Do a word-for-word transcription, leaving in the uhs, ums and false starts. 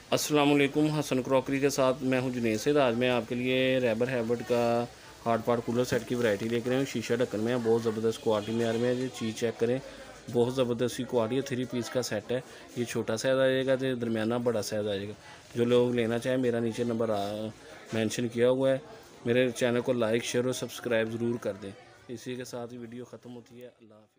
अस्सलाम वालेकुम। हसन क्रॉकरी के साथ मैं हूं जुनेद सैद। आज मैं आपके लिए रैबर हैवर्ड का हार्ड पार्ट कूलर सेट की वैरायटी लेकर आया हूँ। शीशा ढक्कन में है, बहुत ज़बरदस्त क्वालिटी में आ रही है। ये चीज़ चेक करें, बहुत ज़बरदस्त क्वालिटी है। थ्री पीस का सेट है। ये छोटा साइज़ आ जाएगा, तो दरमियाना बड़ा साइज़ आ जाएगा। जो लोग लेना चाहें मेरा नीचे नंबर मेंशन किया हुआ है। मेरे चैनल को लाइक शेयर और सब्सक्राइब ज़रूर कर दें। इसी के साथ ही वीडियो ख़त्म होती है। अल्लाह हाफ़िज़।